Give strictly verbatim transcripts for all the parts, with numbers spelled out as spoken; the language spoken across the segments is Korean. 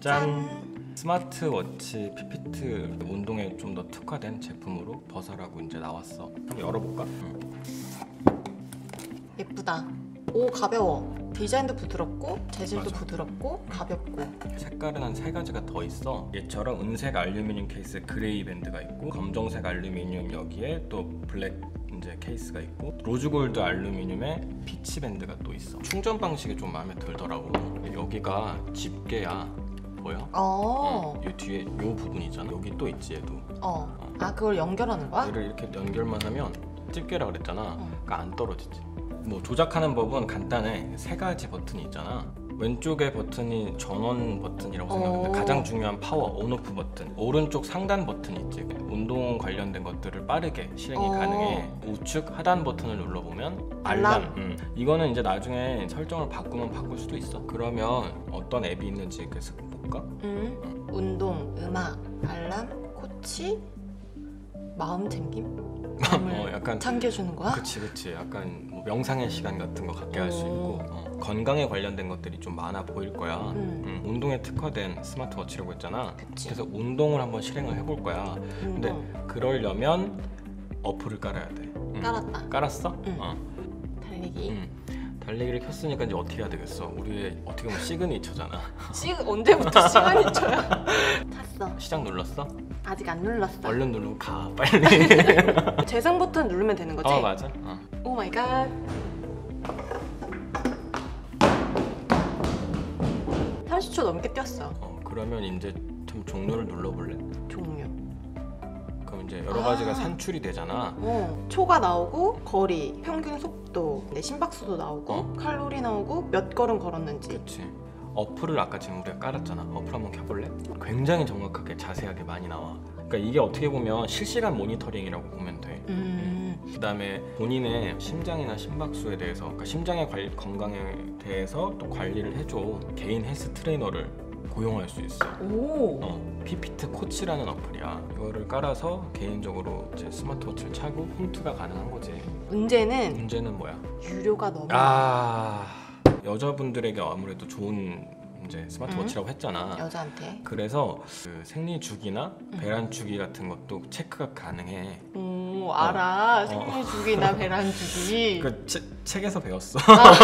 짠! 스마트워치 피피트 운동에 좀 더 특화된 제품으로 버사라고 이제 나왔어. 한번 열어볼까? 응. 예쁘다. 오, 가벼워. 디자인도 부드럽고 재질도 맞아. 부드럽고 가볍고. 색깔은 한 세 가지가 더 있어. 얘처럼 은색 알루미늄 케이스에 그레이 밴드가 있고, 검정색 알루미늄 여기에 또 블랙 이제 케이스가 있고, 로즈골드 알루미늄에 피치 밴드가 또 있어. 충전 방식이 좀 마음에 들더라고. 여기가 집게야. 보여? 어. 응. 이 뒤에 이 부분 있잖아. 여기 또 있지 얘도. 어. 아, 그걸 연결하는 거야? 얘를 이렇게 연결만 하면 집게라 그랬잖아. 어. 그러니까 안 떨어지지. 뭐 조작하는 법은 간단해. 세 가지 버튼이 있잖아. 왼쪽에 버튼이 전원 버튼이라고 생각하는데 어. 가장 중요한 파워 온오프 버튼. 오른쪽 상단 버튼 있지. 운동 관련된 것들을 빠르게 실행이 어. 가능해. 우측 하단 버튼을 눌러보면 알람? 알람. 음. 이거는 이제 나중에 설정을 바꾸면 바꿀 수도 있어. 그러면 어떤 앱이 있는지 계속 볼까? 음. 운동, 음악, 알람, 코치, 마음 챙김? 마음을 어, 약간 챙겨주는 거야? 그치 그치. 약간 뭐 명상의 시간 같은 거 갖게 할 수 오. 있고, 어, 건강에 관련된 것들이 좀 많아 보일 거야. 음. 음, 운동에 특화된 스마트워치라고 했잖아. 그치. 그래서 운동을 한번 실행을 해볼 거야. 근데 운동. 그러려면 어플을 깔아야 돼. 음. 깔았다. 깔았어? 응. 어. 달리기. 음. 달리기를 켰으니까 이제 어떻게 해야 되겠어? 우리의 어떻게 보면 시그니처잖아. 시 언제부터 시그니처야? 탔어. 시작 눌렀어? 아직 안 눌렀어. 얼른 누르고 가 빨리. 재생 버튼 누르면 되는 거지? 어 맞아. 어. 오 마이 갓. 삼십 초 넘게 뛰었어. 어, 그러면 이제 좀 종료를 눌러볼래? 종료. 그럼 이제 여러 가지가 아. 산출이 되잖아. 어, 초가 나오고 거리, 평균 속도, 내 심박수도 나오고 어. 칼로리 나오고 몇 걸음 걸었는지. 그치. 어플을 아까 지금 우리가 깔았잖아. 어플 한번 켜볼래? 굉장히 정확하게 자세하게 많이 나와. 그러니까 이게 어떻게 보면 실시간 모니터링이라고 보면 돼. 음. 그 다음에 본인의 심장이나 심박수에 대해서, 그러니까 심장의 관리, 건강에 대해서 또 관리를 해줘. 개인 헬스 트레이너를 고용할 수 있어. 오. 어, 피피트 코치라는 어플이야. 이거를 깔아서 개인적으로 이제 스마트워치를 차고 홈트가 가능한 거지. 문제는 문제는 뭐야? 유료가 너무. 아, 여자분들에게 아무래도 좋은 이제 스마트워치라고 했잖아. 여자한테. 그래서 그 생리주기나 음. 배란주기 같은 것도 체크가 가능해. 오, 알아. 어. 생리주기나 배란주기. 그 체, 책에서 배웠어.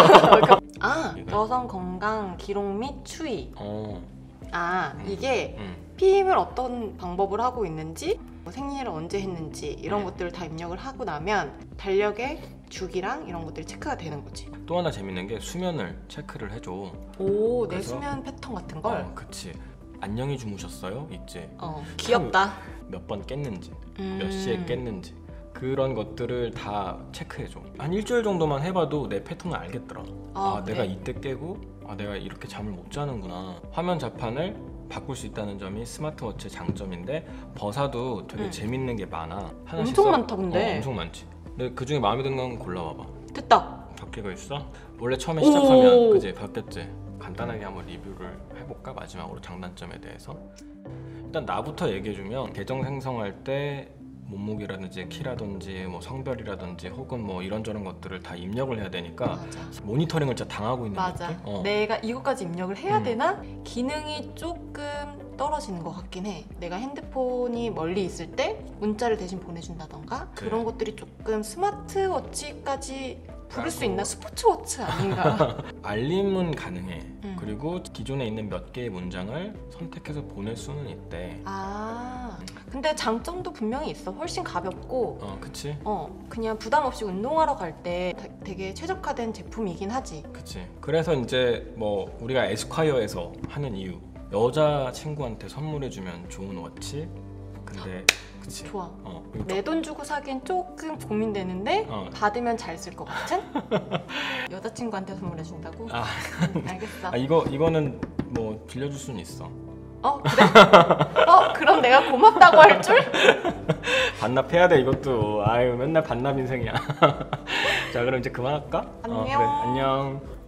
아, 여성 건강 기록 및 추이. 어, 아, 음. 이게 음. 피임을 어떤 방법을 하고 있는지, 뭐 생리를 언제 했는지 이런 음. 것들을 다 입력을 하고 나면 달력의 주기랑 이런 것들이 체크가 되는 거지. 또 하나 재밌는 게 수면을 체크를 해줘. 오, 내 그래서- 수면 패턴 같은 걸. 어, 그치. 안녕히 주무셨어요? 있지. 어, 귀엽다. 몇 번 깼는지, 음. 몇 시에 깼는지. 그런 것들을 다 체크해줘. 한 일주일 정도만 해봐도 내 패턴을 알겠더라. 아, 아, 그래? 내가 이때 깨고, 아, 내가 이렇게 잠을 못 자는구나. 화면 자판을 바꿀 수 있다는 점이 스마트워치의 장점인데, 버사도 되게 응. 재밌는 게 많아. 하나씩 엄청 써- 많다, 근데. 어, 엄청 많지. 근데 그 중에 마음에 드는 건 골라봐봐. 됐다. 바뀌고 있어? 원래 처음에 오. 시작하면 그지 바뀌었지. 간단하게 한번 리뷰를 해볼까? 마지막으로 장단점에 대해서. 일단 나부터 얘기해주면 계정 생성할 때 몸무게라든지 키라든지 뭐 성별이라든지 혹은 뭐 이런저런 것들을 다 입력을 해야 되니까 맞아. 모니터링을 진짜 당하고 있는 맞아. 느낌? 어. 내가 이것까지 입력을 해야 음. 되나? 기능이 조금 떨어지는 것 같긴 해. 내가 핸드폰이 멀리 있을 때 문자를 대신 보내준다던가 그래. 그런 것들이 조금 스마트워치까지 부를 수 아이고. 있나? 스포츠워치 아닌가? 알림은 가능해. 음. 그리고 기존에 있는 몇 개의 문장을 선택해서 보낼 수는 있대. 아, 근데 장점도 분명히 있어. 훨씬 가볍고 어, 그치? 어 그냥 부담 없이 운동하러 갈 때 되게 최적화된 제품이긴 하지. 그치. 그래서 이제 뭐 우리가 에스콰이어에서 하는 이유, 여자 친구한테 선물해주면 좋은 워치. 근데 그치. 좋아. 어, 그리고 내 돈 주고 사기엔 조금 고민되는데 어. 받으면 잘 쓸 것 같은? 여자친구한테 선물해준다고? 아. 음, 알겠어. 아, 이거 이거는 뭐 빌려줄 수는 있어. 어 그래? 어 그럼 내가 고맙다고 할 줄? 반납해야 돼 이것도. 아유 맨날 반납 인생이야. 자 그럼 이제 그만할까? 안녕. 어, 그래. 안녕.